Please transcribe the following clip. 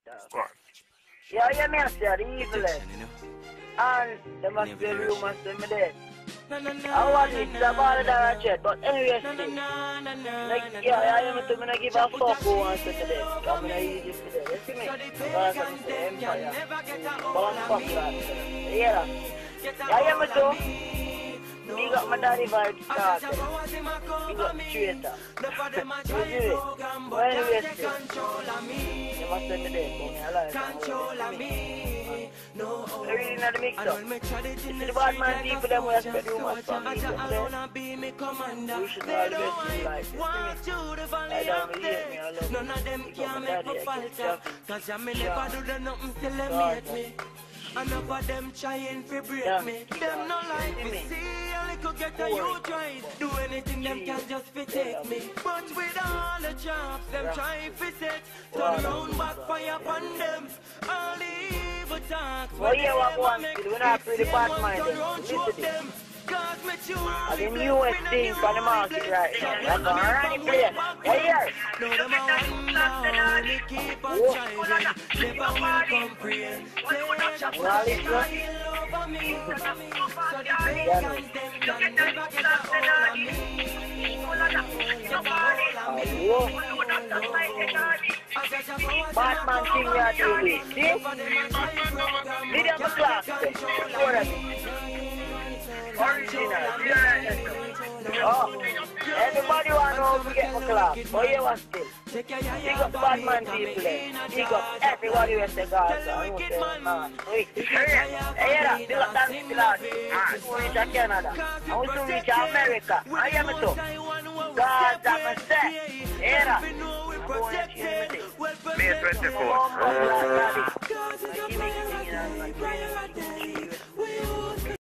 What? Yeah, you me say the evilest. And there must be rumors to me there. I want it to ball that chat, but anyway, still. Like, yeah, I am to me not give a fuck who wants to today. I'm gonna use it today. You see me? Because I'm the empire. But I'm fuck that. Yeah. I am to. Big up my daddy vibes started. Big up traitor. You see it? But anyway, still. You must send me there, but me alive. We're really not the mix up. You see the bad man people them will spread rumors from me today. We should all best in life. You see me? I don't hate me, I love none of them can make me falter. Cause I never do the nothing till they made me. Enough of them trying to break me. Them no like me. See, only could get a you try. Do anything them can just fit take me. But with all the jobs, them try to set. Turn around, backfire upon them. All the evil talks. Well, yeah, what one still, we're not pretty bad minded. Listen them. I the newest thing for the market right now. That's a running place. Hey, here. No, them a one they keep on trying. Never will comprehend. They Well, listen. over me. So the pagans, them can never get a hold of me. Batman thing you are doing. See? Video for class. Show them. Original. Oh, everybody want to know how to get my class. But you want still. Pick up the Batman people there. Pick up everybody who say Gaza. I won't say, man. Wait. Hey, yeah, pick up that class. I want to reach Canada. I want to reach America. I am it too. Gaza, I say. Yeah, I'm going to change May 24th.